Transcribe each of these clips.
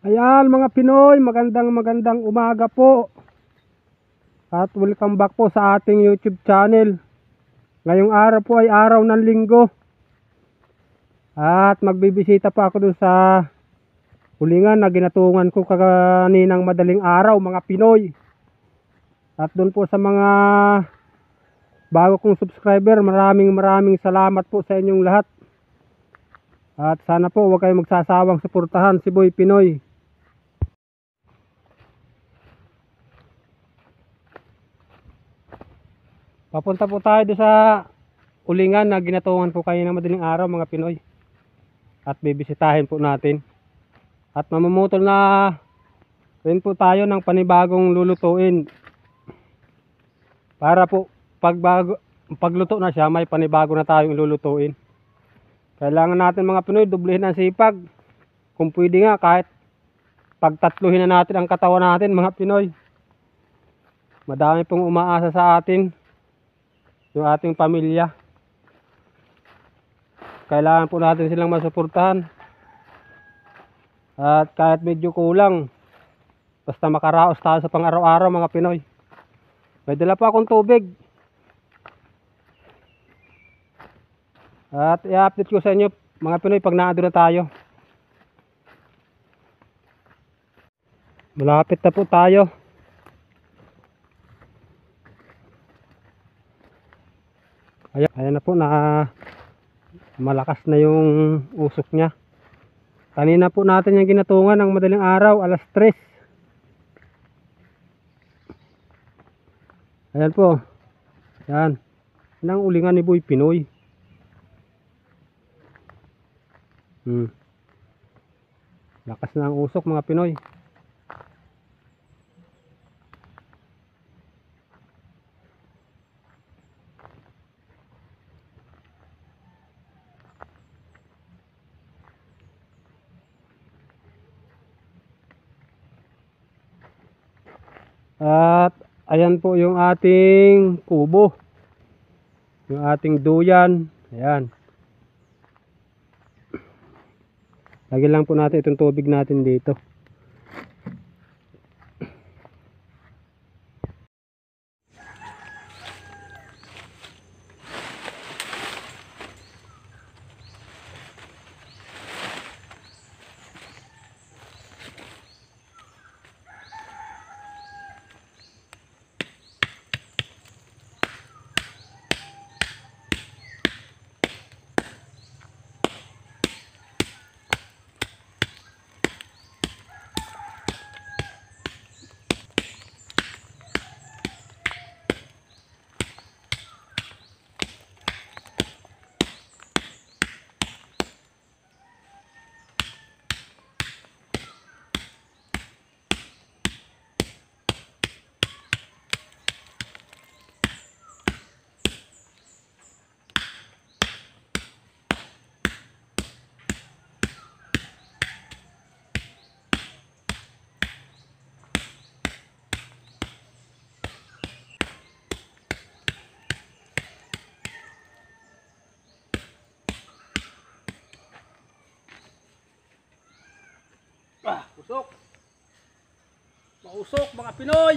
Ayan mga Pinoy, magandang umaga po. At welcome back po sa ating YouTube channel. Ngayong araw po ay araw ng Linggo. At magbibisita pa ako dun sa hulingan na ginatungan ko kaninang madaling araw mga Pinoy. At dun po sa mga bago kong subscriber, maraming salamat po sa inyong lahat. At sana po huwag kayong magsasawang suportahan si Boy Pinoy. Papunta po tayo doon sa ulingan na ginatungan po kayo ng madaling araw mga Pinoy. At bibisitahin po natin. At mamumutol na rin po tayo ng panibagong lulutuin. Para po pagluto na siya, may panibago na tayong lulutuin. Kailangan natin mga Pinoy dublehin ang sipag. Kung pwede nga kahit pagtatluhin na natin ang katawan natin mga Pinoy. Madami pong umaasa sa atin. Yung ating pamilya. Kailangan po natin silang masuportahan. At kahit medyo kulang, basta makaraos tayo sa pang-araw-araw mga Pinoy. May dala pa akong tubig. At i-update ko sa inyo mga Pinoy pag naado na tayo. Malapit na po tayo. Ayan na po, na malakas na yung usok niya. Kanina po natin yung ginatungan ng madaling araw, alas 3. Ayan po. Ayan. Yan ang ulingan ni Boy Pinoy. Lakas na ang usok mga Pinoy. At ayan po yung ating kubo. Yung ating duyan. Ayan. Lagyan lang po natin itong tubig natin dito. Usok. Mausok mga Pinoy.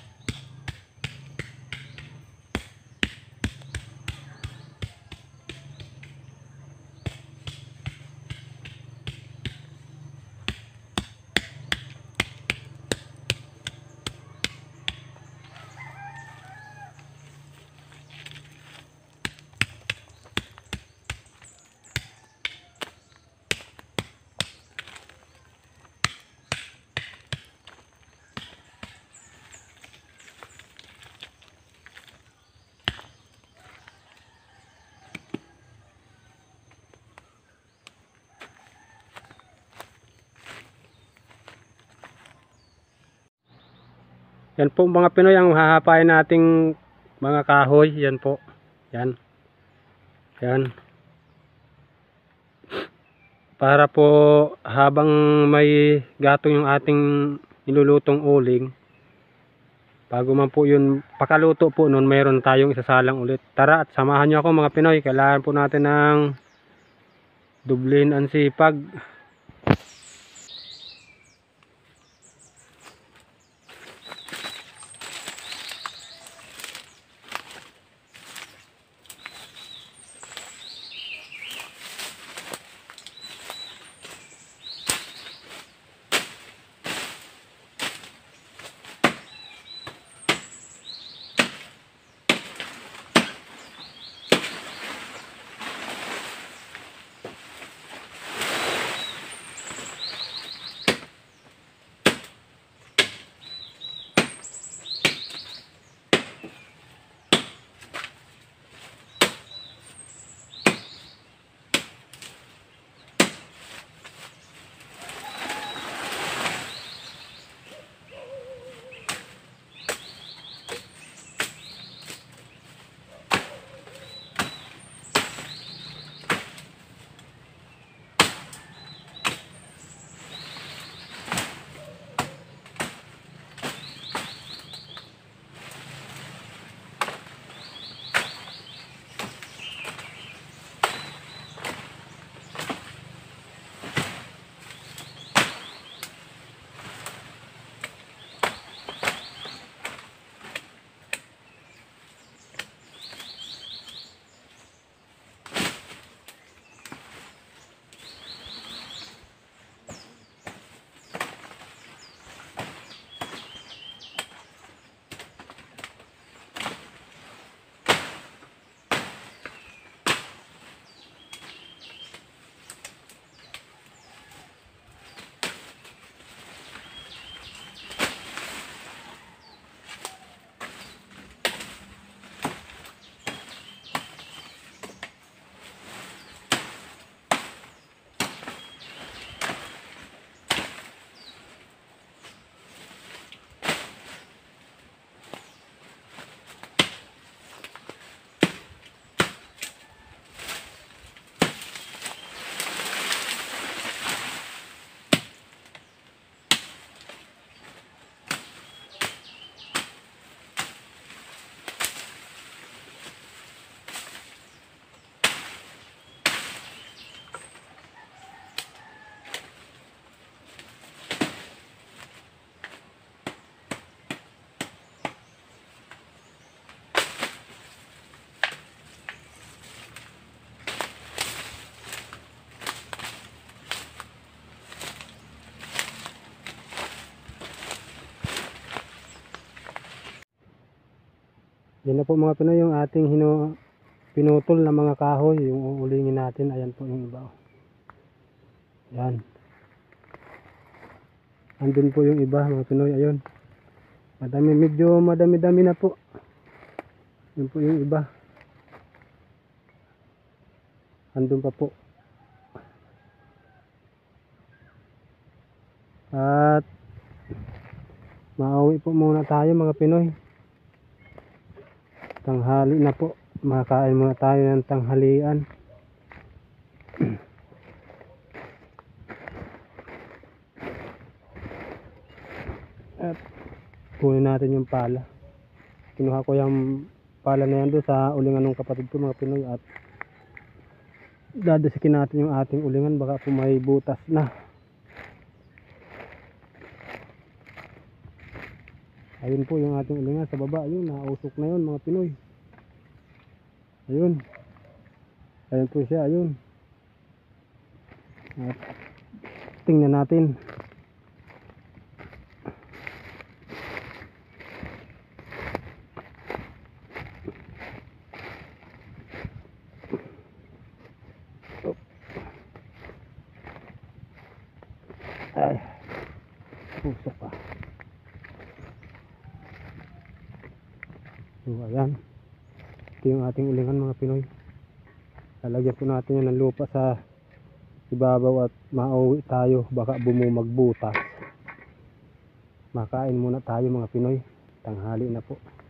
Yan po mga Pinoy ang hahapain nating mga kahoy. Yan po. Yan. Yan. Para po habang may gatong yung ating nilulutong uling, bago man po yun pakaluto po nun, mayroon tayong isasalang ulit. Tara at samahan nyo ako mga Pinoy. Kailangan po natin ng dublin ang sipag. Yan na po mga Pinoy yung ating pinutol na mga kahoy, yung uulingin natin. Ayan po yung iba. Yan. Andun po yung iba mga Pinoy, ayun. Medyo madami-dami na po. Yun po yung iba. Andun pa po. At mauwi po muna tayo mga Pinoy. Tanghali na po. Makakain muna tayo ng tanghalian. At kunin natin yung pala. Kinuha ko yung pala na yan doon sa ulingan ng kapatid ko mga Pinoy. At dadasikin natin yung ating ulingan. Baka po may butas na. Ayun po yung ating ulingan sa baba. Ayun, nausok na yun mga Pinoy. Ayun. Ayun po siya, ayun. At tingnan natin. Ay, usok pa. So, ayan. Ito yung ating ulingan mga Pinoy. Lalagyan po natin yan ng lupa sa ibabaw at mauwi tayo. Baka bumumagbutas. Makain muna tayo mga Pinoy. Tanghali na po.